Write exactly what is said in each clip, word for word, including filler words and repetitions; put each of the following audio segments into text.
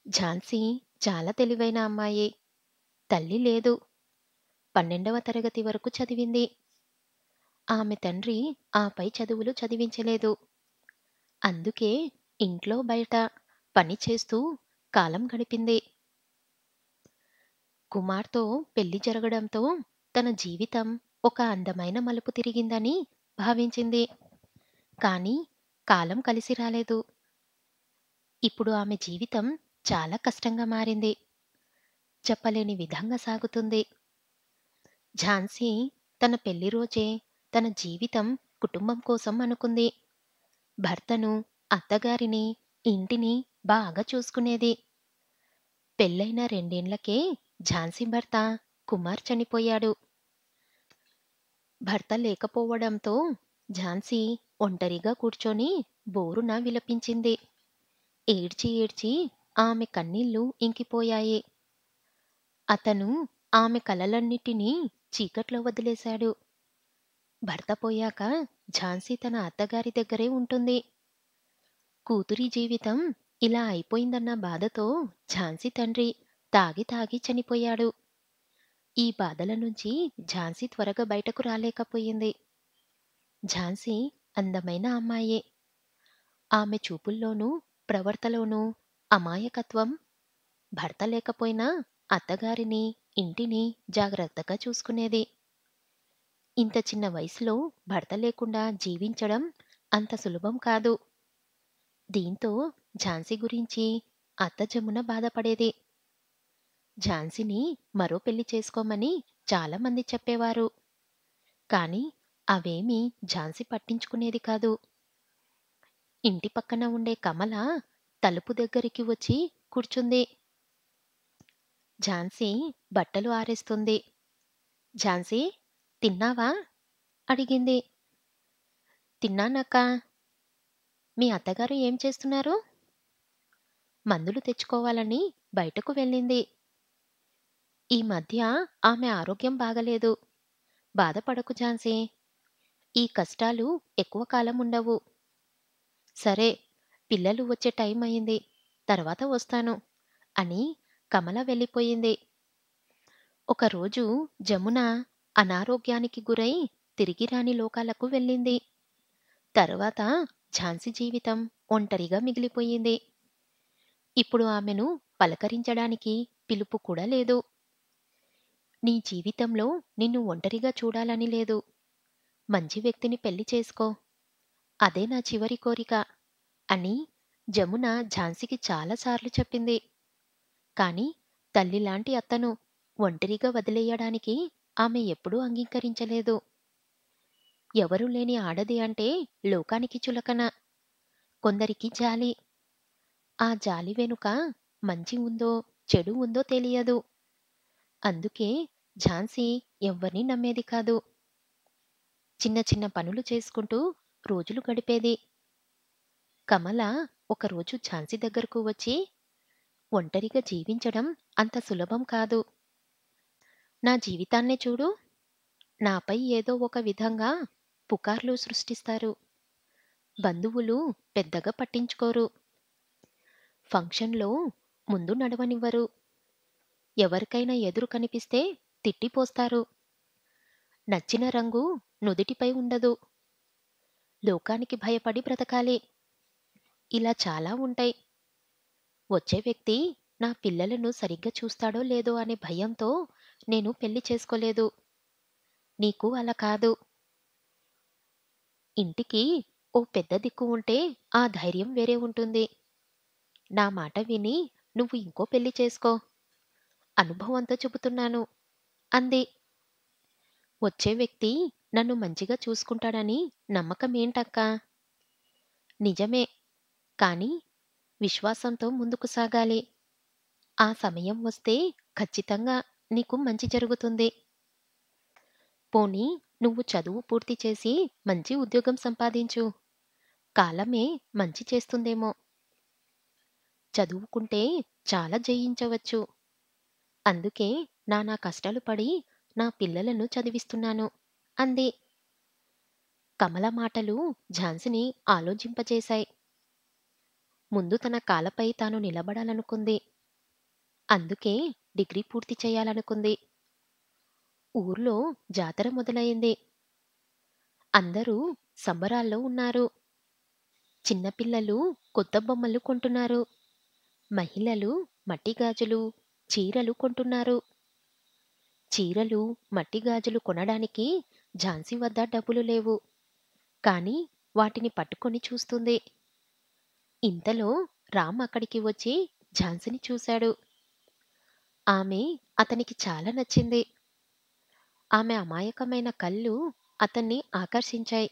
ఝాన్సీ చాలా తెలివైన అమ్మాయి. తల్లి లేదు. పన్నెండవ తరగతి వరకు చదివింది. ఆమె తండ్రి ఆపై చదువులు చదివించలేదు. అందుకే ఇంట్లో బయట పని చేస్తూ కాలం గడిపింది. కుమార్‌తో పెళ్లి జరగడంతో తన జీవితం ఒక అందమైన మలుపు తిరిగిందని భావించింది. కానీ కాలం కలిసి రాలేదు. ఇప్పుడు ఆమె జీవితం చాలా కష్టంగా మారింది. చెప్పలేని విధంగా సాగుతుంది. ఝాన్సీ తన పెళ్లి రోజే తన జీవితం, కుటుంబం కోసం అనుకుంది. భర్తను, అత్తగారిని, ఇంటిని బాగా చూసుకునేది. పెళ్లైన రెండేండ్లకే ఝాన్సీ భర్త కుమార్ చనిపోయాడు. భర్త లేకపోవడంతో ఝాన్సీ ఒంటరిగా కూర్చొని బోరున విలపించింది. ఏడ్చి ఏడ్చి ఆమె కన్నీళ్లు ఇంకిపోయాయి. అతను ఆమె కలలన్నిటినీ చీకట్లో వదిలేశాడు. భర్త పోయాక ఝాన్సీ తన అత్తగారి దగ్గరే ఉంటుంది. కూతురి జీవితం ఇలా అయిపోయిందన్న బాధతో ఝాన్సీ తండ్రి తాగి తాగి చనిపోయాడు. ఈ బాధల నుంచి ఝాన్సీ త్వరగా బయటకు రాలేకపోయింది. ఝాన్సీ అందమైన అమ్మాయే. ఆమె చూపుల్లోనూ, ప్రవర్తలోనూ అమాయకత్వం. భర్త లేకపోయినా అత్తగారిని, ఇంటిని జాగ్రత్తగా చూసుకునేది. ఇంత చిన్న వయసులో భర్త లేకుండా జీవించడం అంత సులభం కాదు. దీంతో ఝాన్సీ గురించి అత్త జమున బాధపడేది. ఝాన్సీని మరో పెళ్లి చేసుకోమని చాలామంది చెప్పేవారు. కాని అవేమీ ఝాన్సీ పట్టించుకునేది కాదు. ఇంటి పక్కన ఉండే కమల తలుపు దగ్గరికి వచ్చి కూర్చుంది. ఝాన్సీ బట్టలు ఆరేస్తుంది. ఝాన్సీ, తిన్నావా? అడిగింది. తిన్నానక్కా. మీ అత్తగారు ఏం చేస్తున్నారు? మందులు తెచ్చుకోవాలని బయటకు వెళ్ళింది. ఈ మధ్య ఆమె ఆరోగ్యం బాగలేదు. బాధపడకు ఝాన్సీ. ఈ కష్టాలు ఎక్కువ కాలం ఉండవు. సరే, పిల్లలు వచ్చే టైం అయింది. తర్వాత వస్తాను అని కమల వెళ్ళిపోయింది. ఒకరోజు జమున అనారోగ్యానికి గురై తిరిగి రాని లోకాలకు వెళ్ళింది. తర్వాత ఝాన్సీ జీవితం ఒంటరిగా మిగిలిపోయింది. ఇప్పుడు ఆమెను పలకరించడానికి పిలుపు కూడా లేదు. నీ జీవితంలో నిన్ను ఒంటరిగా చూడాలని లేదు. మంచి వ్యక్తిని పెళ్లి చేసుకో. అదే నా చివరి కోరిక అని జమున ఝాన్సీకి చాలాసార్లు చెప్పింది. కాని తల్లిలాంటి అత్తను ఒంటరిగా వదిలేయడానికి ఆమె ఎప్పుడూ అంగీకరించలేదు. ఎవరూ లేని ఆడది అంటే లోకానికి చులకన. కొందరికి జాలి. ఆ జాలి వెనుక మంచి ఉందో, చెడు ఉందో తెలియదు. అందుకే ఝాన్సీ ఎవ్వరినీ నమ్మేది కాదు. చిన్న చిన్న పనులు చేసుకుంటూ రోజులు గడిపేది. కమల ఒకరోజు ఝాన్సీ దగ్గరకు వచ్చి, ఒంటరిగా జీవించడం అంత సులభం కాదు. నా జీవితాన్నే చూడు. నాపై ఏదో ఒక విధంగా పుకార్లు సృష్టిస్తారు. బంధువులు పెద్దగా పట్టించుకోరు. ఫంక్షన్లో ముందు నడవనివ్వరు. ఎవరికైనా ఎదురు కనిపిస్తే తిట్టిపోస్తారు. నచ్చిన రంగు నుదిటిపై ఉండదు. లోకానికి భయపడి బ్రతకాలి. ఇలా చాలా ఉంటాయి. వచ్చే వ్యక్తి నా పిల్లలను సరిగ్గా చూస్తాడో లేదో అనే భయంతో నేను పెళ్లి చేసుకోలేదు. నీకు అలా కాదు. ఇంటికి ఓ పెద్ద దిక్కు ఉంటే ఆ ధైర్యం వేరే ఉంటుంది. నా మాట విని నువ్వు ఇంకో పెళ్లి చేసుకో. అనుభవంతో చెబుతున్నాను అంది. వచ్చే వ్యక్తి నన్ను మంచిగా చూసుకుంటాడని నమ్మకమేంటక్కా? నిజమే. కాని విశ్వాసంతో ముందుకు సాగాలి. ఆ సమయం వస్తే ఖచ్చితంగా నీకు మంచి జరుగుతుంది. పోనీ నువ్వు చదువు పూర్తి చేసి మంచి ఉద్యోగం సంపాదించు. కాలమే మంచి చేస్తుందేమో. చదువుకుంటే చాలా జయించవచ్చు. అందుకే నానా కష్టాలు పడి నా పిల్లలను చదివిస్తున్నాను అంది. కమల మాటలు ఝాన్సీని ఆలోచింపచేశాయి. ముందు తన కాళ్ళపై తాను నిలబడాలనుకుంది. అందుకే డిగ్రీ పూర్తి చేయాలనుకుంది. ఊర్లో జాతర మొదలయింది. అందరూ సంబరాల్లో ఉన్నారు. చిన్నపిల్లలు కొత్త బొమ్మలు కొంటున్నారు. మహిళలు మట్టి గాజులు, చీరలు కొంటున్నారు. చీరలు, మట్టి గాజులు కొనడానికి ఝాన్సీ వద్ద డబ్బులు లేవు. కానీ వాటిని పట్టుకొని చూస్తుంది. ఇంతలో రామ్ అక్కడికి వచ్చి ఝాన్సీని చూశాడు. ఆమె అతనికి చాలా నచ్చింది. ఆమె అమాయకమైన కళ్ళు అతన్ని ఆకర్షించాయి.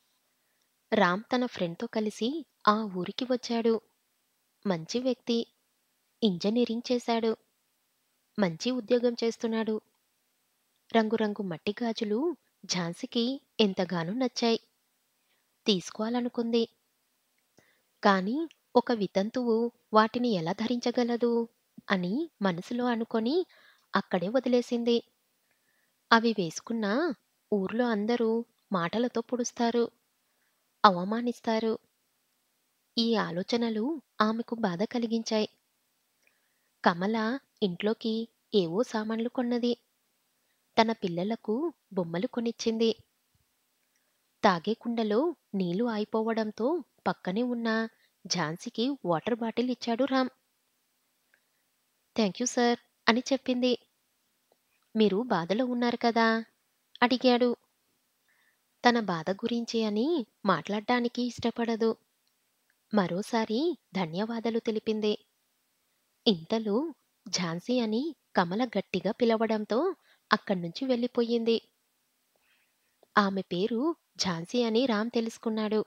రామ్ తన ఫ్రెండ్‌తో కలిసి ఆ ఊరికి వచ్చాడు. మంచి వ్యక్తి. ఇంజినీరింగ్ చేశాడు. మంచి ఉద్యోగం చేస్తున్నాడు. రంగురంగు మట్టి గాజులు ఝాన్సీకి ఎంతగానో నచ్చాయి. తీసుకోవాలనుకుంది. కానీ ఒక వితంతువు వాటిని ఎలా ధరించగలదు అని మనసులో అనుకొని అక్కడే వదిలేసింది. అవి వేసుకున్నా ఊర్లో అందరూ మాటలతో పొడుస్తారు, అవమానిస్తారు. ఈ ఆలోచనలు ఆమెకు బాధ కలిగించాయి. కమల ఇంట్లోకి ఏవో సామాన్లు కొన్నది. తన పిల్లలకు బొమ్మలు కొనిచ్చింది. తాగే కుండలో నీళ్లు ఆగిపోవడంతో పక్కనే ఉన్న ఝాన్సీకి వాటర్ బాటిల్ ఇచ్చాడు రామ్. థాంక్యూ సార్ అని చెప్పింది. మీరు బాధలో ఉన్నారు కదా అడిగాడు. తన బాధ గురించి అని మాట్లాడ్డానికి ఇష్టపడదు. మరోసారి ధన్యవాదాలు తెలిపింది. ఇంతలో ఝాన్సీ అని కమల గట్టిగా పిలవడంతో అక్కడ్నుంచి వెళ్ళిపోయింది. ఆమె పేరు ఝాన్సీ అని రామ్ తెలుసుకున్నాడు.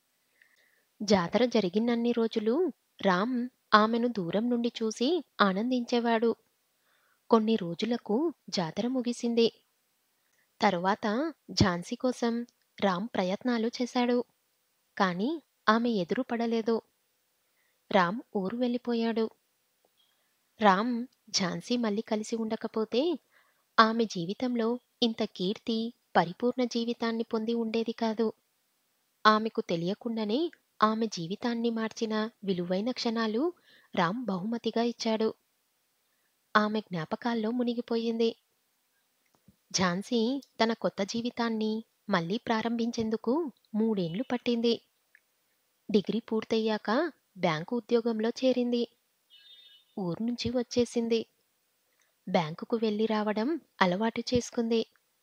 జాతర జరిగినన్ని రోజులు రామ్ ఆమెను దూరం నుండి చూసి ఆనందించేవాడు. కొన్ని రోజులకు జాతర ముగిసింది. తరువాత ఝాన్సీ కోసం రామ్ ప్రయత్నాలు చేశాడు. కానీ ఆమె ఎదురు పడలేదు. రామ్ ఊరు వెళ్ళిపోయాడు. రామ్, ఝాన్సీ మళ్ళీ కలిసి ఉండకపోతే ఆమె జీవితంలో ఇంత కీర్తి, పరిపూర్ణ జీవితాన్ని పొంది ఉండేది కాదు. ఆమెకు తెలియకుండానే ఆమె జీవితాన్ని మార్చిన విలువైన క్షణాలు రామ్ బహుమతిగా ఇచ్చాడు. ఆమె జ్ఞాపకాల్లో మునిగిపోయింది. ఝాన్సీ తన కొత్త జీవితాన్ని మళ్ళీ ప్రారంభించేందుకు మూడేండ్లు పట్టింది. డిగ్రీ పూర్తయ్యాక బ్యాంకు ఉద్యోగంలో చేరింది. ఊర్నుంచి వచ్చేసింది. బ్యాంకుకు వెళ్లి రావడం అలవాటు చేసుకుంది.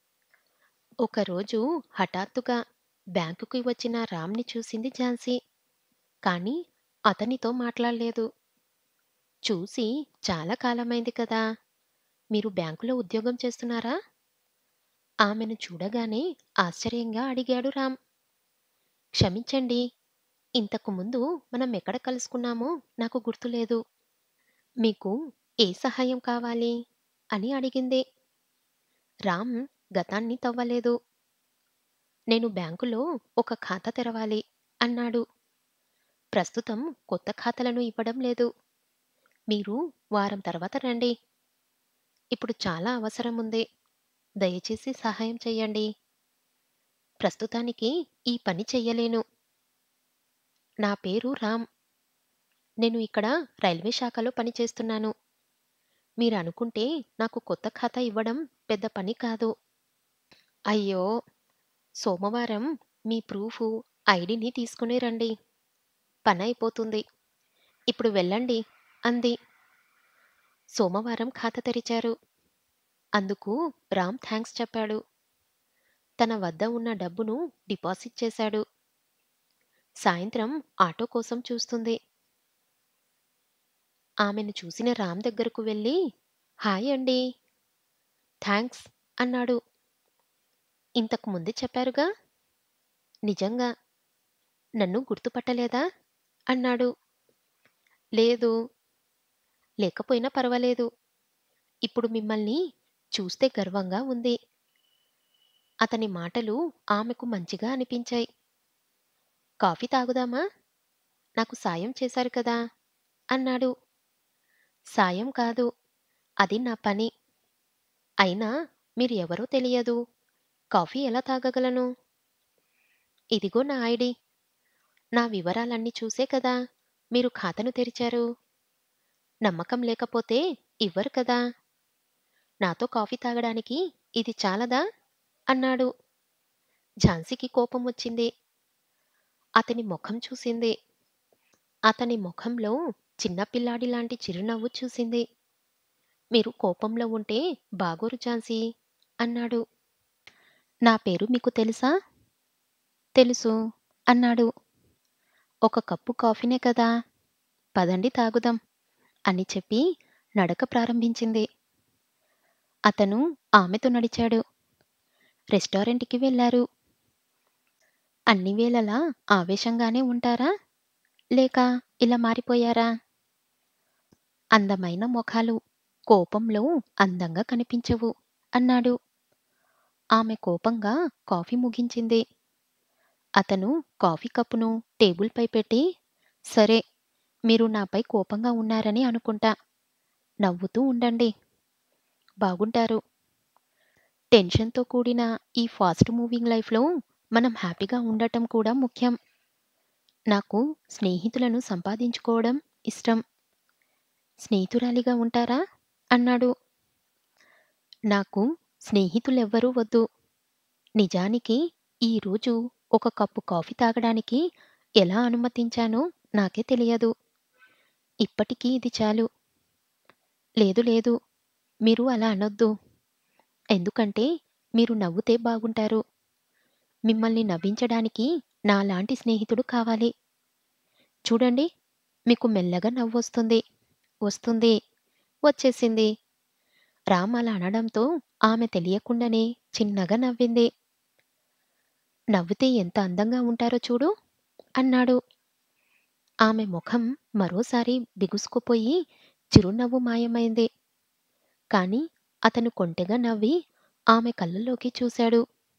ఒకరోజు హఠాత్తుగా బ్యాంకుకి వచ్చిన రామ్‌ని చూసింది ఝాన్సీ. కానీ అతనితో మాట్లాడలేదు. చూసి చాలా కాలమైంది కదా! మీరు బ్యాంకులో ఉద్యోగం చేస్తున్నారా? ఆమెను చూడగానే ఆశ్చర్యంగా అడిగాడు రామ్. క్షమించండి. ఇంతకు ముందు మనం ఎక్కడ కలుసుకున్నామో నాకు గుర్తులేదు. మీకు ఏ సహాయం కావాలి? అని అడిగింది. రామ్ గతాన్ని తవ్వలేదు. నేను బ్యాంకులో ఒక ఖాతా తెరవాలి అన్నాడు. ప్రస్తుతం కొత్త ఖాతాలను ఇవ్వడం లేదు. మీరు వారం తర్వాత రండి. ఇప్పుడు చాలా అవసరం ఉంది. దయచేసి సహాయం చెయ్యండి. ప్రస్తుతానికి ఈ పని చెయ్యలేను. నా పేరు రామ్. నేను ఇక్కడ రైల్వే శాఖలో పనిచేస్తున్నాను. మీరనుకుంటే నాకు కొత్త ఖాతా ఇవ్వడం పెద్ద పని కాదు. అయ్యో! సోమవారం మీ ప్రూఫు, ఐడీని తీసుకుని రండి. పనయిపోతుంది. ఇప్పుడు వెళ్ళండి అంది. సోమవారం ఖాతా తెరిచారు. అందుకు రామ్ థాంక్స్ చెప్పాడు. తన వద్ద ఉన్న డబ్బును డిపాజిట్ చేశాడు. సాయంత్రం ఆటో కోసం చూస్తుంది. ఆమెను చూసిన రామ్ దగ్గరకు వెళ్ళి, హాయ్ అండీ. థాంక్స్ అన్నాడు. ఇంతకు ముందే చెప్పారుగా? నిజంగా. నన్ను గుర్తుపట్టలేదా? అన్నాడు. లేదు. లేకపోయినా పర్వాలేదు. ఇప్పుడు మిమ్మల్ని చూస్తే గర్వంగా ఉంది. అతని మాటలు ఆమెకు మంచిగా అనిపించాయి. కాఫీ తాగుదామా? నాకు సాయం చేశారు కదా! అన్నాడు. సాయం కాదు. అది నా పని. అయినా మీరు ఎవరో తెలియదు. కాఫీ ఎలా తాగగలను? ఇదిగో నా ఐడీ. నా వివరాలన్నీ చూసే కదా మీరు ఖాతాను తెరిచారు. నమ్మకం లేకపోతే ఇవ్వరు కదా! నాతో కాఫీ తాగడానికి ఇది చాలదా? అన్నాడు. ఝాన్సీకి కోపమొచ్చింది. అతని మొఖం చూసింది. అతని మొఖంలో చిన్న పిల్లాడిలాంటి చిరునవ్వు చూసింది. మీరు కోపంలో ఉంటే బాగోరు ఝాన్సీ అన్నాడు. నా పేరు మీకు తెలుసా? తెలుసు అన్నాడు. ఒక కప్పు కాఫీనే కదా! పదండి తాగుదాం అని చెప్పి నడక ప్రారంభించింది. అతను ఆమెతో నడిచాడు. రెస్టారెంట్‌కి వెళ్లారు. అన్ని వేళలా ఆవేశంగానే ఉంటారా? లేక ఇలా మారిపోయారా? అందమైన మొఖాలు కోపంలో అందంగా కనిపించవు అన్నాడు. ఆమె కోపంగా కాఫీ ముగించింది. అతను కాఫీ కప్పును టేబుల్‌పై పెట్టి, సరే, మీరు నాపై కోపంగా ఉన్నారని అనుకుంటా. నవ్వుతూ ఉండండి. బాగుంటారు. టెన్షన్‌తో కూడిన ఈ ఫాస్ట్ మూవింగ్ లైఫ్‌లో మనం హ్యాపీగా ఉండటం కూడా ముఖ్యం. నాకు స్నేహితులను సంపాదించుకోవడం ఇష్టం. స్నేహితురాలిగా ఉంటారా? అన్నాడు. నాకు స్నేహితులెవ్వరూ వద్దు. నిజానికి ఈరోజు ఒక కప్పు కాఫీ తాగడానికి ఎలా అనుమతించానో నాకే తెలియదు. ఇప్పటికి ఇది చాలు. లేదు లేదు. మీరు అలా అనొద్దు. ఎందుకంటే మీరు నవ్వుతే బాగుంటారు. మిమ్మల్ని నవ్వించడానికి నాలాంటి స్నేహితుడు కావాలి. చూడండి, మీకు మెల్లగా నవ్వొస్తుంది. వస్తుంది. వచ్చేసింది. రామ్ అలా అనడంతో ఆమె తెలియకుండానే చిన్నగా నవ్వింది. నవ్వితే ఎంత అందంగా ఉంటారో చూడు అన్నాడు. ఆమె ముఖం మరోసారి బిగుసుకుపోయి చిరునవ్వు మాయమైంది. కాని అతను కొంటెగా నవ్వి ఆమె కళ్ళలోకి చూశాడు.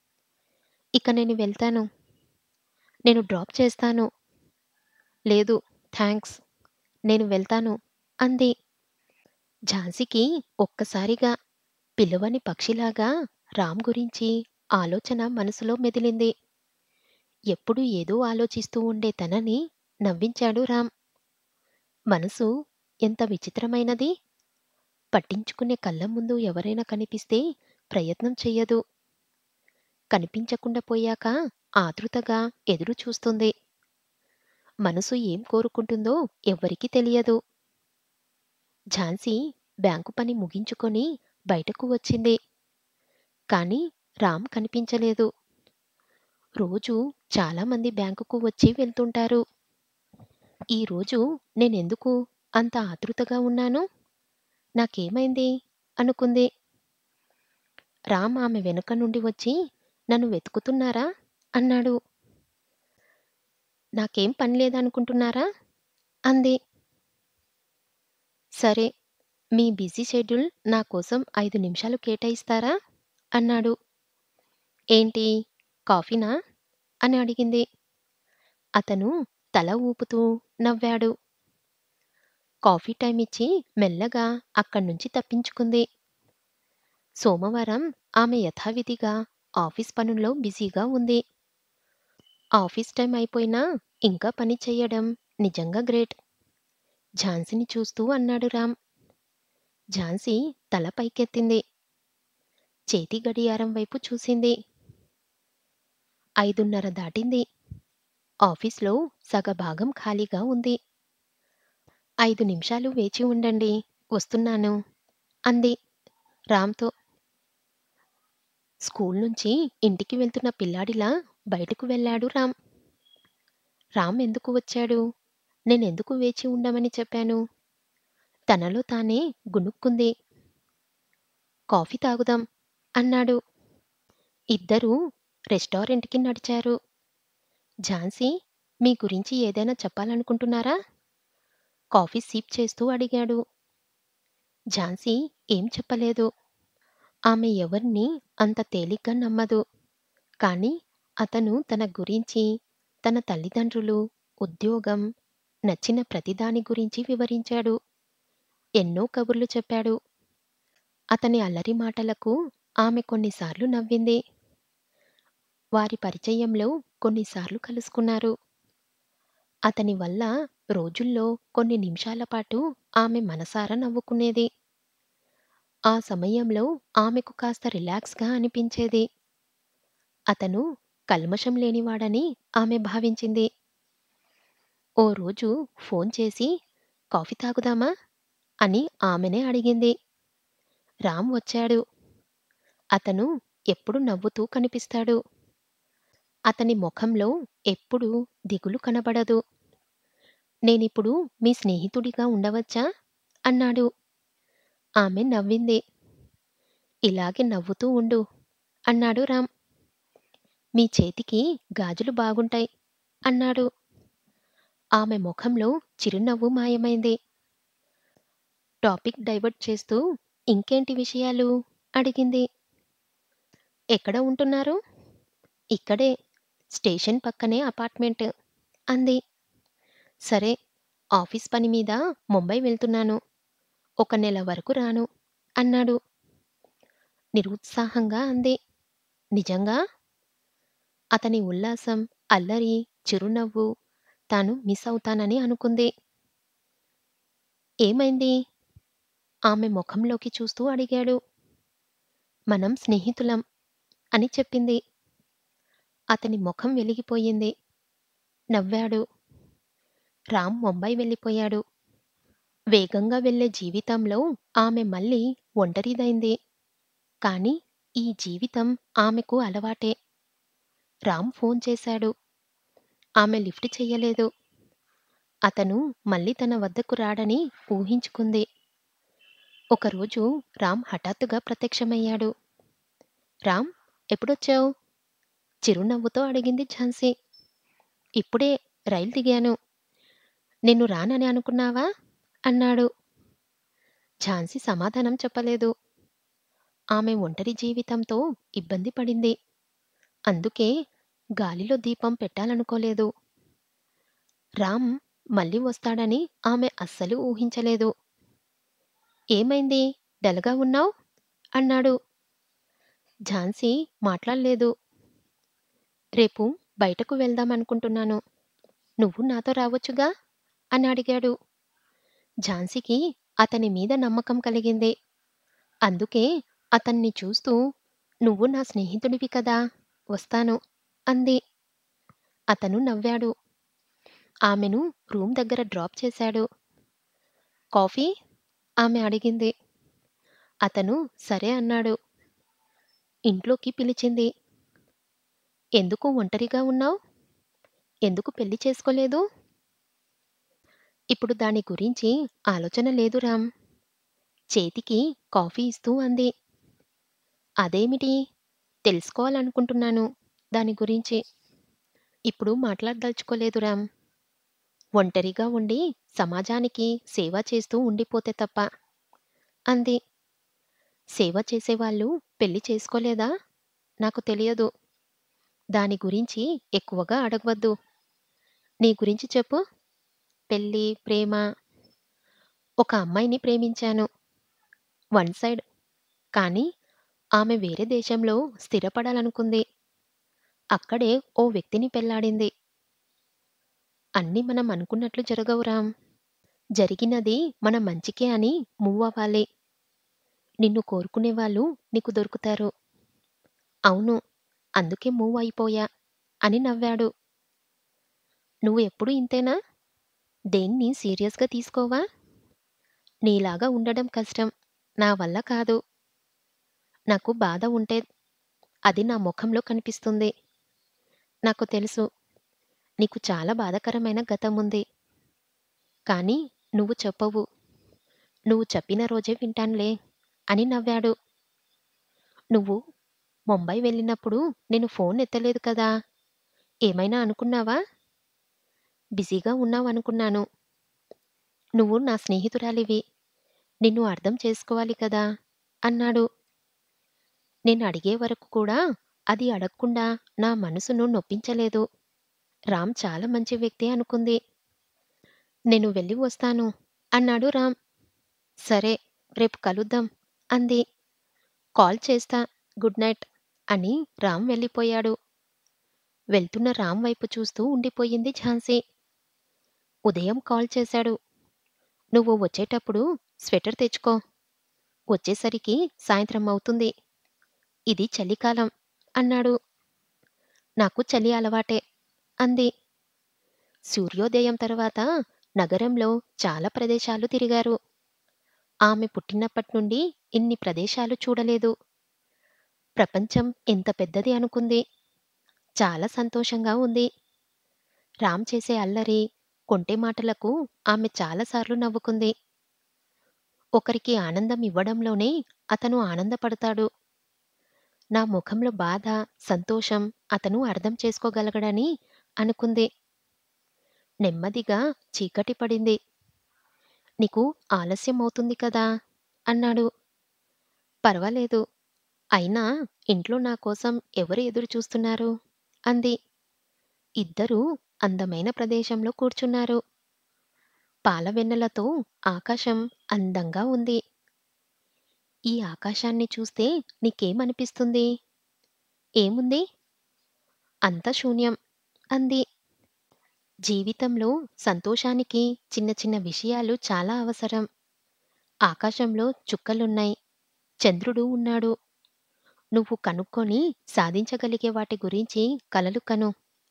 ఇక నేను వెళ్తాను. నేను డ్రాప్ చేస్తాను. లేదు, థాంక్స్. నేను వెళ్తాను అంది. ఝాన్సీకి ఒక్కసారిగా పిలవని పక్షిలాగా రామ్ గురించి ఆలోచన మనసులో మెదిలింది. ఎప్పుడూ ఏదో ఆలోచిస్తూ ఉండే తనని నవ్వించాడు రామ్. మనసు ఎంత విచిత్రమైనది. పట్టించుకునే కళ్ళ ముందు ఎవరైనా కనిపిస్తే ప్రయత్నం చెయ్యదు. కనిపించకుండా పోయాక ఆతృతగా ఎదురు చూస్తుంది. మనసు ఏం కోరుకుంటుందో ఎవ్వరికీ తెలియదు. ఝాన్సీ బ్యాంకు పని ముగించుకొని బయటకు వచ్చింది. కాని రామ్ కనిపించలేదు. రోజూ చాలామంది బ్యాంకుకు వచ్చి వెళ్తుంటారు. ఈరోజు నేనెందుకు అంత ఆతృతగా ఉన్నాను? నాకేమైంది? అనుకుంది. రామ్ ఆమె వెనుక నుండి వచ్చి నన్ను వెతుకుతున్నారా? అన్నాడు. నాకేం పనిలేదనుకుంటున్నారా? అంది. సరే, మీ బిజీ షెడ్యూల్ నా కోసం ఐదు నిమిషాలు కేటాయిస్తారా? అన్నాడు. ఏంటి, కాఫీనా? అని అడిగింది. అతను తల ఊపుతూ నవ్వాడు. కాఫీ టైం ఇచ్చి మెల్లగా అక్కడ్నుంచి తప్పించుకుంది. సోమవారం ఆమె యథావిధిగా ఆఫీస్ పనుల్లో బిజీగా ఉంది. ఆఫీస్ టైం అయిపోయినా ఇంకా పని చెయ్యడం నిజంగా గ్రేట్. ఝాన్సీని చూస్తూ అన్నాడు రామ్. ఝాన్సీ తల పైకెత్తింది. చేతి గడియారం వైపు చూసింది. ఐదున్నర దాటింది. ఆఫీస్లో సగభాగం ఖాళీగా ఉంది. ఐదు నిమిషాలు వేచి ఉండండి, వస్తున్నాను అంది రామ్తో. స్కూల్ నుంచి ఇంటికి వెళ్తున్న పిల్లాడిలా బయటకు వెళ్ళాడు రామ్. రామ్ ఎందుకు వచ్చాడు? నేనెందుకు వేచి ఉండమని చెప్పాను? తనలో తానే గునుక్కుంది. కాఫీ తాగుదాం అన్నాడు. ఇద్దరూ రెస్టారెంట్‌కి నడిచారు. ఝాన్సీ, మీ గురించి ఏదైనా చెప్పాలనుకుంటున్నారా? కాఫీ సిప్ చేస్తూ అడిగాడు. ఝాన్సీ ఏం చెప్పలేదు. ఆమె ఎవర్నీ అంత తేలిగ్గా నమ్మదు. కాని అతను తన గురించి, తన తల్లిదండ్రులు, ఉద్యోగం, నచ్చిన ప్రతిదాని గురించి వివరించాడు. ఎన్నో కబుర్లు చెప్పాడు. అతని అల్లరి మాటలకు ఆమె కొన్నిసార్లు నవ్వింది. వారి పరిచయంలో కొన్నిసార్లు కలుసుకున్నారు. అతని వల్ల రోజుల్లో కొన్ని నిమిషాల పాటు ఆమె మనసారా నవ్వుకునేది. ఆ సమయంలో ఆమెకు కాస్త రిలాక్స్‌గా అనిపించేది. అతను కల్మషం లేనివాడని ఆమె భావించింది. ఓ రోజు ఫోన్ చేసి కాఫీ తాగుదామా అని ఆమెనే అడిగింది. రామ్ వచ్చాడు. అతను ఎప్పుడు నవ్వుతూ కనిపిస్తాడు. అతని మొఖంలో ఎప్పుడూ దిగులు కనబడదు. నేనిప్పుడు మీ స్నేహితుడిగా ఉండవచ్చా? అన్నాడు. ఆమె నవ్వింది. ఇలాగే నవ్వుతూ ఉండు అన్నాడు రామ్. మీ చేతికి గాజులు బాగుంటాయి అన్నాడు. ఆమె మొఖంలో చిరునవ్వు మాయమైంది. టాపిక్ డైవర్ట్ చేస్తూ ఇంకేంటి విషయాలు? అడిగింది. ఎక్కడ ఉంటున్నారు? ఇక్కడే స్టేషన్ పక్కనే అపార్ట్మెంట్ అంది. సరే, ఆఫీస్ పని మీద ముంబై వెళ్తున్నాను. ఒక నెల వరకు రాను అన్నాడు. నిరుత్సాహంగా అంది. నిజంగా? అతని ఉల్లాసం, అల్లరి, చిరునవ్వు తాను మిస్ అవుతానని అనుకుంది. ఏమైంది? ఆమె ముఖంలోకి చూస్తూ అడిగాడు. మనం స్నేహితులం అని చెప్పింది. అతని ముఖం వెలిగిపోయింది. నవ్వాడు. రామ్ ముంబై వెళ్ళిపోయాడు. వేగంగా వెళ్లే జీవితంలో ఆమె మళ్ళీ ఒంటరిదైంది. కాని ఈ జీవితం ఆమెకు అలవాటే. రామ్ ఫోన్ చేశాడు. ఆమె లిఫ్ట్ చెయ్యలేదు. అతను మళ్ళీ తన వద్దకు రాడని ఊహించుకుంది. ఒకరోజు రామ్ హఠాత్తుగా ప్రత్యక్షమయ్యాడు. రామ్, ఎప్పుడొచ్చావు? చిరునవ్వుతో అడిగింది ఝాన్సీ. ఇప్పుడే రైలు దిగాను. నిన్ను రానని అనుకున్నావా? అన్నాడు. ఝాన్సీ సమాధానం చెప్పలేదు. ఆమె ఒంటరి జీవితంతో ఇబ్బంది పడింది. అందుకే గాలిలో దీపం పెట్టాలనుకోలేదు. రామ్ మళ్ళీ వస్తాడని ఆమె అస్సలు ఊహించలేదు. ఏమైంది? డల్‌గా ఉన్నావ్? అన్నాడు. ఝాన్సీ మాట్లాడలేదు. రేపు బయటకు వెళ్దామనుకుంటున్నాను. నువ్వు నాతో రావచ్చుగా? అని అడిగాడు. ఝాన్సీకి అతని మీద నమ్మకం కలిగింది. అందుకే అతన్ని చూస్తూ నువ్వు నా స్నేహితుడివి కదా, వస్తాను అంది. అతను నవ్వాడు. ఆమెను రూమ్ దగ్గర డ్రాప్ చేశాడు. కాఫీ? ఆమె అడిగింది. అతను సరే అన్నాడు. ఇంట్లోకి పిలిచింది. ఎందుకు ఒంటరిగా ఉన్నావ్? ఎందుకు పెళ్లి చేసుకోలేదు? ఇప్పుడు దాని గురించి ఆలోచన లేదు రామ్. చేతికి కాఫీ ఇస్తూ అంది. అదేమిటి? తెలుసుకోవాలనుకుంటున్నాను దాని గురించి. ఇప్పుడు మాట్లాడదలుచుకోలేదు రామ్. ఒంటరిగా ఉండి సమాజానికి సేవ చేస్తూ ఉండిపోతే తప్ప అంది. సేవ చేసేవాళ్ళు పెళ్లి చేసుకోలేదా? నాకు తెలియదు. దాని గురించి ఎక్కువగా అడగవద్దు. నీ గురించి చెప్పు. పెళ్లి, ప్రేమ. ఒక అమ్మాయిని ప్రేమించాను. One side. కానీ ఆమె వేరే దేశంలో స్థిరపడాలనుకుంది. అక్కడే ఓ వ్యక్తిని పెళ్లాడింది. అన్నీ మనం అనుకున్నట్లు జరగవు రామ్. జరిగినది మన మంచికే అని మూవ్ అవ్వాలి. నిన్ను కోరుకునేవాళ్ళు నీకు దొరుకుతారు. అవును, అందుకే మూవ్ అయిపోయా అని నవ్వాడు. నువ్వు ఎప్పుడూ ఇంతేనా? దేన్నీ సీరియస్‌గా తీసుకోవా? నీలాగా ఉండడం కష్టం. నా వల్ల కాదు. నాకు బాధ ఉంటే అది నా ముఖంలో కనిపిస్తుంది. నాకు తెలుసు. నీకు చాలా బాధాకరమైన గతముంది. కానీ నువ్వు చెప్పవు. నువ్వు చెప్పిన రోజే వింటానులే అని నవ్వాడు. నువ్వు ముంబై వెళ్ళినప్పుడు నేను ఫోన్ ఎత్తలేదు కదా! ఏమైనా అనుకున్నావా? బిజీగా ఉన్నావనుకున్నాను. నువ్వు నా స్నేహితురాలివి. నిన్ను అర్థం చేసుకోవాలి కదా! అన్నాడు. నేను అడిగే వరకు కూడా అది అడక్కుండా నా మనసును నొప్పించలేదు. రామ్ చాలా మంచి వ్యక్తి అనుకుంది. నేను వెళ్ళి వస్తాను అన్నాడు రామ్. సరే, రేపు కలుద్దాం అంది. కాల్ చేస్తా. గుడ్ నైట్ అని రామ్ వెళ్ళిపోయాడు. వెళ్తున్న రామ్ వైపు చూస్తూ ఉండిపోయింది ఝాన్సీ. ఉదయం కాల్ చేశాడు. నువ్వు వచ్చేటప్పుడు స్వెటర్ తెచ్చుకో. వచ్చేసరికి సాయంత్రం అవుతుంది. ఇది చలికాలం అన్నాడు. నాకు చలి అలవాటే అంది. సూర్యోదయం తర్వాత నగరంలో చాలా ప్రదేశాలు తిరిగారు. ఆమె పుట్టినప్పట్నుండి ఇన్ని ప్రదేశాలు చూడలేదు. ప్రపంచం ఎంత పెద్దది అనుకుంది. చాలా సంతోషంగా ఉంది. రామ్ చేసే అల్లరి, కొంటె మాటలకు ఆమె చాలాసార్లు నవ్వుకుంది. ఒకరికి ఆనందం ఇవ్వడంలోనే అతను ఆనందపడతాడు. నా ముఖంలో బాధ, సంతోషం అతను అర్థం చేసుకోగలగడని అనుకుంది. నెమ్మదిగా చీకటి పడింది. నీకు ఆలస్యం అవుతుంది కదా అన్నాడు. పర్వాలేదు. అయినా ఇంట్లో నా కోసం ఎవరు ఎదురు చూస్తున్నారు అంది. ఇద్దరూ అందమైన ప్రదేశంలో కూర్చున్నారు. పాలవెన్నెలతో ఆకాశం అందంగా ఉంది. ఈ ఆకాశాన్ని చూస్తే నీకేమనిపిస్తుంది? ఏముంది? అంత శూన్యం అంది. జీవితంలో సంతోషానికి చిన్న చిన్న విషయాలు చాలా అవసరం. ఆకాశంలో చుక్కలున్నాయి. చంద్రుడు ఉన్నాడు. నువ్వు కనుక్కొని సాధించగలిగే వాటి గురించి కలలు కను.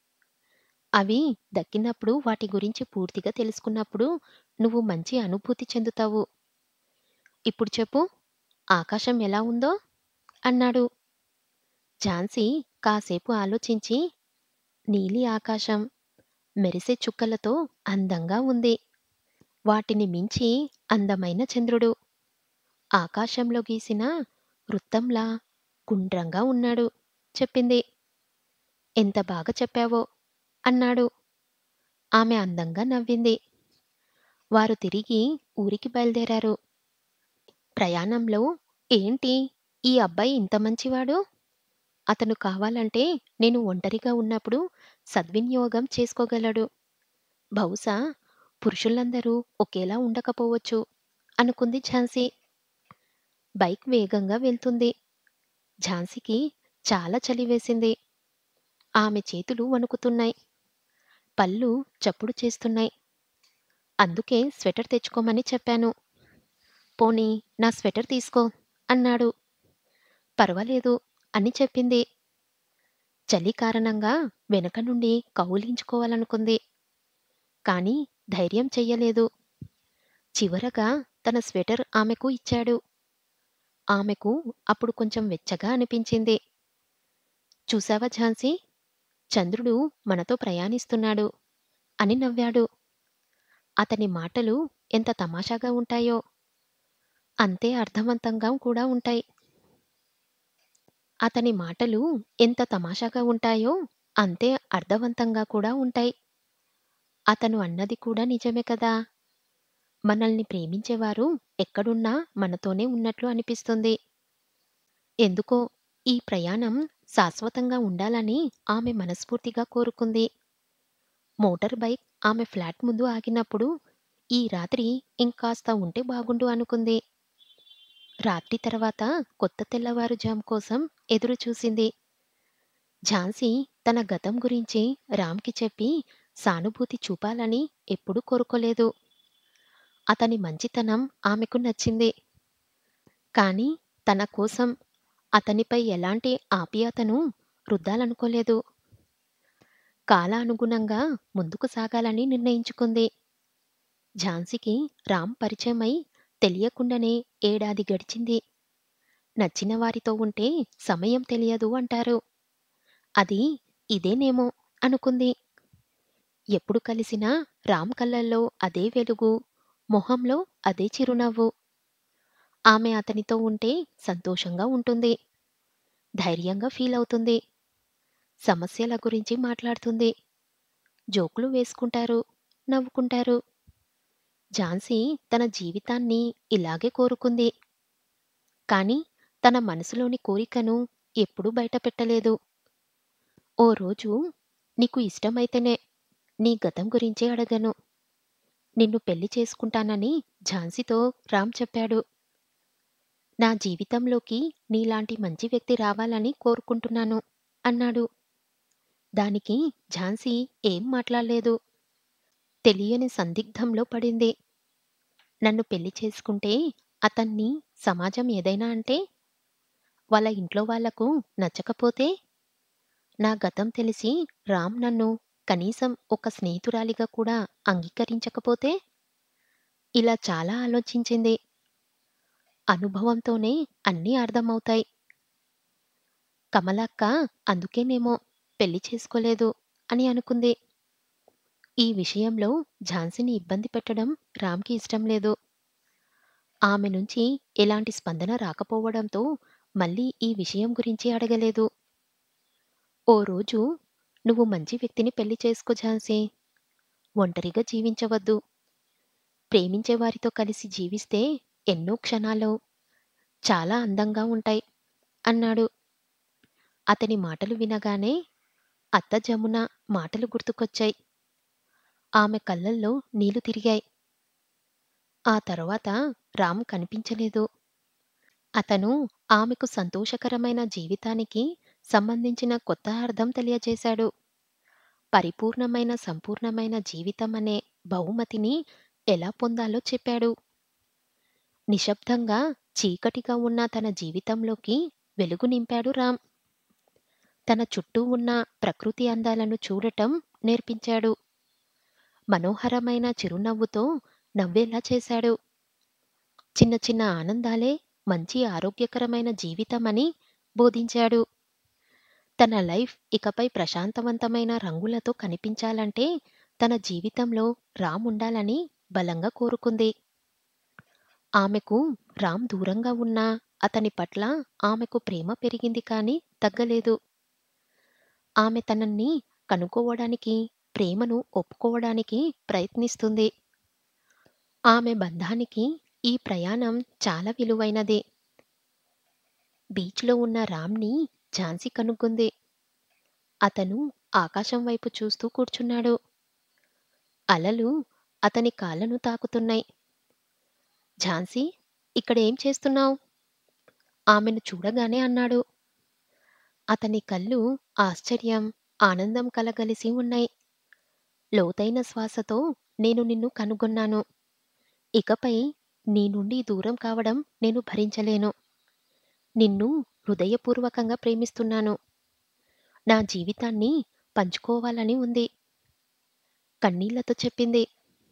అవి దక్కినప్పుడు వాటి గురించి పూర్తిగా తెలుసుకున్నప్పుడు నువ్వు మంచి అనుభూతి చెందుతావు. ఇప్పుడు చెప్పు, ఆకాశం ఎలా ఉందో అన్నాడు. ఝాన్సీ కాసేపు ఆలోచించి నీలి ఆకాశం మెరిసే చుక్కలతో అందంగా ఉంది. వాటిని మించి అందమైన చంద్రుడు ఆకాశంలో గీసిన వృత్తంలా గుండ్రంగా ఉన్నాడు చెప్పింది. ఎంత బాగా చెప్పావో అన్నాడు. ఆమె అందంగా నవ్వింది. వారు తిరిగి ఊరికి బయలుదేరారు. ప్రయాణంలో ఏంటి ఈ అబ్బాయి ఇంత మంచివాడు? అతను కావాలంటే నేను ఒంటరిగా ఉన్నప్పుడు సద్వినియోగం చేసుకోగలడు. బహుశా పురుషులందరూ ఒకేలా ఉండకపోవచ్చు అనుకుంది ఝాన్సీ. బైక్ వేగంగా వెళ్తుంది. ఝాన్సీకి చాలా చలి వేసింది. ఆమె చేతులు వణుకుతున్నాయి. పళ్ళు చప్పుడు చేస్తున్నాయి. అందుకే స్వెటర్ తెచ్చుకోమని చెప్పాను. పోనీ నా స్వెటర్ తీసుకో అన్నాడు. పర్వాలేదు అని చెప్పింది. చలి కారణంగా వెనక నుండి కౌగిలించుకోవాలనుకుంది. కాని ధైర్యం చెయ్యలేదు. చివరగా తన స్వెటర్ ఆమెకు ఇచ్చాడు. ఆమెకు అప్పుడు కొంచెం వెచ్చగా అనిపించింది. చూశావా ఝాన్సీ, చంద్రుడు మనతో ప్రయాణిస్తున్నాడు అని నవ్వాడు. అతని మాటలు ఎంత తమాషాగా ఉంటాయో, అంతే అర్థవంతంగా కూడా ఉంటాయి. అతని మాటలు ఎంత తమాషాగా ఉంటాయో అంతే అర్థవంతంగా కూడా ఉంటాయి. అతను అన్నది కూడా నిజమే కదా. మనల్ని ప్రేమించేవారు ఎక్కడున్నా మనతోనే ఉన్నట్లు అనిపిస్తుంది. ఎందుకో ఈ ప్రయాణం శాశ్వతంగా ఉండాలని ఆమె మనస్ఫూర్తిగా కోరుకుంది. మోటార్ బైక్ ఆమె ఫ్లాట్ ముందు ఆగినప్పుడు ఈ రాత్రి ఇంకాస్త ఉంటే బాగుండు అనుకుంది. రాత్రి తర్వాత కొత్త తెల్లవారుజాం కోసం ఎదురు చూసింది. ఝాన్సీ తన గతం గురించి రామ్కి చెప్పి సానుభూతి చూపాలని ఎప్పుడూ కోరుకోలేదు. అతని మంచితనం ఆమెకు నచ్చింది. కాని తన కోసం అతనిపై ఎలాంటి ఆప్యాయతను రుద్దాలనుకోలేదు. కాలానుగుణంగా ముందుకు సాగాలని నిర్ణయించుకుంది. ఝాన్సీకి రామ్ పరిచయమై తెలియకుండానే ఏడాది గడిచింది. నచ్చిన వారితో ఉంటే సమయం తెలియదు అంటారు. అది ఇదేనేమో అనుకుంది. ఎప్పుడు కలిసినా రామ్ కళ్ళల్లో అదే వెలుగు, మొహంలో అదే చిరునవ్వు. ఆమె అతనితో ఉంటే సంతోషంగా ఉంటుంది. ధైర్యంగా ఫీల్ అవుతుంది. సమస్యల గురించి మాట్లాడుతుంది. జోకులు వేసుకుంటారు, నవ్వుకుంటారు. ఝాన్సీ తన జీవితాన్ని ఇలాగే కోరుకుంది. కాని తన మనసులోని కోరికను ఎప్పుడూ బయటపెట్టలేదు. ఓ రోజు నీకు ఇష్టమైతేనే నీ గతం గురించే అడగను. నిన్ను పెళ్లి చేసుకుంటానని ఝాన్సీతో రామ్ చెప్పాడు. నా జీవితంలోకి నీలాంటి మంచి వ్యక్తి రావాలని కోరుకుంటున్నాను అన్నాడు. దానికి ఝాన్సీ ఏం మాట్లాడలేదు. తెలియని సందిగ్ధంలో పడింది. నన్ను పెళ్లి చేసుకుంటే అతన్ని సమాజం ఏదైనా అంటే, వాళ్ళ ఇంట్లో వాళ్లకు నచ్చకపోతే, నా గతం తెలిసి రామ్ నన్ను కనీసం ఒక స్నేహితురాలిగా కూడా అంగీకరించకపోతే, ఇలా చాలా ఆలోచించింది. అనుభవంతోనే అన్నీ అర్థమవుతాయి. కమలక్క అందుకేనేమో పెళ్లి చేసుకోలేదు అని అనుకుంది. ఈ విషయంలో ఝాన్సీని ఇబ్బంది పెట్టడం రామ్‌కి ఇష్టం లేదు. ఆమె నుంచి ఎలాంటి స్పందన రాకపోవడంతో మళ్ళీ ఈ విషయం గురించి అడగలేదు. ఓ రోజు "నువ్వు మంచి వ్యక్తిని పెళ్లి చేసుకో ఝాన్సీ. ఒంటరిగా జీవించవద్దు. ప్రేమించే వారితో కలిసి జీవిస్తే ఎన్నో క్షణాలు చాలా అందంగా ఉంటాయి" అన్నాడు. అతని మాటలు వినగానే అత్త జమున మాటలు గుర్తుకొచ్చాయి. ఆమె కళ్ళల్లో నీళ్లు తిరిగాయి. ఆ తర్వాత రామ్ కనిపించలేదు. అతను ఆమెకు సంతోషకరమైన జీవితానికి సంబంధించిన కొత్త అర్థం తెలియజేశాడు. పరిపూర్ణమైన సంపూర్ణమైన జీవితం అనే బహుమతిని ఎలా పొందాలో చెప్పాడు. నిశ్శబ్దంగా చీకటిగా ఉన్న తన జీవితంలోకి వెలుగు నింపాడు రామ్. తన చుట్టూ ఉన్న ప్రకృతి అందాలను చూడటం నేర్పించాడు. మనోహరమైన చిరునవ్వుతో నవ్వేలా చేశాడు. చిన్న చిన్న ఆనందాలే మంచి ఆరోగ్యకరమైన జీవితమని బోధించాడు. తన లైఫ్ ఇకపై ప్రశాంతవంతమైన రంగులతో కనిపించాలంటే తన జీవితంలో రామ్ ఉండాలని బలంగా కోరుకుంది. ఆమెకు రామ్ దూరంగా ఉన్నా అతని పట్ల ఆమెకు ప్రేమ పెరిగింది కానీ తగ్గలేదు. ఆమె తనని కనుక్కోవడానికి, ప్రేమను ఒప్పుకోవడానికి ప్రయత్నిస్తుంది. ఆమె బంధానికి ఈ ప్రయాణం చాలా విలువైనది. బీచ్‌లో ఉన్న రామ్‌ని ఝాన్సీ కనుగొంది. అతను ఆకాశం వైపు చూస్తూ కూర్చున్నాడు. అలలు అతని కాళ్ళను తాకుతున్నాయి. ఝాన్సీ, ఇక్కడేం చేస్తున్నావ్? ఆమెను చూడగానే అన్నాడు. అతని కళ్ళు ఆశ్చర్యం, ఆనందం కలగలిసి ఉన్నాయి. లోతైన శ్వాసతో నేను నిన్ను కనుగొన్నాను. ఇకపై నీ నుండి దూరం కావడం నేను భరించలేను. నిన్ను హృదయపూర్వకంగా ప్రేమిస్తున్నాను. నా జీవితాన్ని పంచుకోవాలని ఉంది. కన్నీళ్లతో చెప్పింది.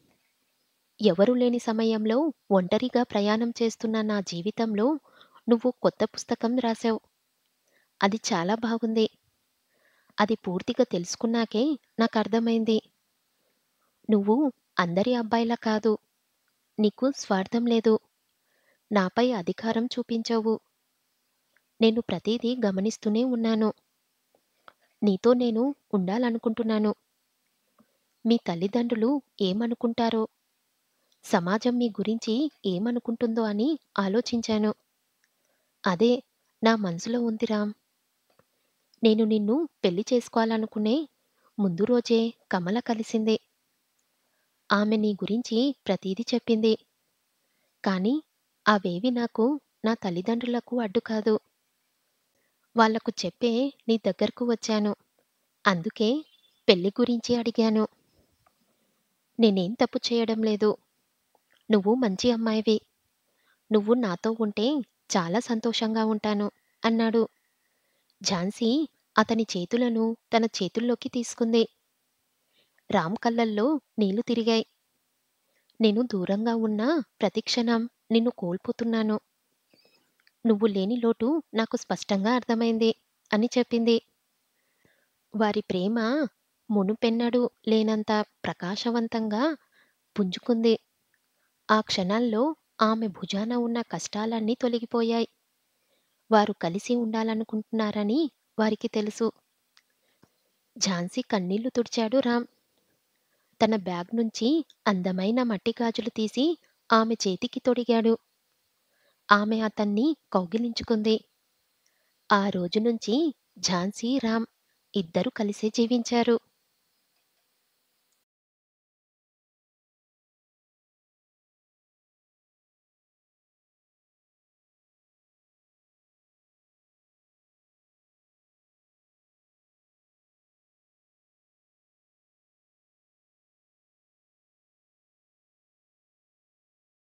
ఎవరూ లేని సమయంలో ఒంటరిగా ప్రయాణం చేస్తున్న నా జీవితంలో నువ్వు కొత్త పుస్తకం రాశావు. అది చాలా బాగుంది. అది పూర్తిగా తెలుసుకున్నాకే నాకర్థమైంది. నువ్వు అందరి అబ్బాయిలా కాదు. నీకు స్వార్థం లేదు. నాపై అధికారం చూపించవు. నేను ప్రతీదీ గమనిస్తూనే ఉన్నాను. నీతో నేను ఉండాలనుకుంటున్నాను. మీ తల్లిదండ్రులు ఏమనుకుంటారో, సమాజం మీ గురించి ఏమనుకుంటుందో అని ఆలోచించాను. అదే నా మనసులో ఉంది రామ్. నేను నిన్ను పెళ్లి చేసుకోవాలనుకునే ముందు రోజే కమల కలిసింది. ఆమె నీ గురించి ప్రతీదీ చెప్పింది. కానీ అవేవి నాకు, నా తల్లిదండ్రులకు అడ్డు కాదు. వాళ్లకు చెప్పే నీ దగ్గరకు వచ్చాను. అందుకే పెళ్లి గురించి అడిగాను. నేనేం తప్పు చేయడం లేదు. నువ్వు మంచి అమ్మాయివి. నువ్వు నాతో ఉంటే చాలా సంతోషంగా ఉంటాను అన్నాడు. ఝాన్సీ అతని చేతులను తన చేతుల్లోకి తీసుకుంది. రామ్ కళ్ళల్లో నీళ్లు తిరిగాయి. నేను దూరంగా ఉన్నా ప్రతిక్షణం నిన్ను కోల్పోతున్నాను. నువ్వు లేని లోటు నాకు స్పష్టంగా అర్థమైంది అని చెప్పింది. వారి ప్రేమ మునుపెన్నడూ లేనంత ప్రకాశవంతంగా పుంజుకుంది. ఆ క్షణాల్లో ఆమె భుజాన ఉన్న కష్టాలన్నీ తొలగిపోయాయి. వారు కలిసి ఉండాలనుకుంటున్నారని వారికి తెలుసు. ఝాన్సీ కన్నీళ్లు తుడిచాడు రామ్. తన బ్యాగ్ నుంచి అందమైన మట్టి గాజులు తీసి ఆమె చేతికి తొడిగాడు. ఆమె అతన్ని కౌగిలించుకుంది. ఆ రోజు నుంచి ఝాన్సీ, రామ్ ఇద్దరూ కలిసే జీవించారు.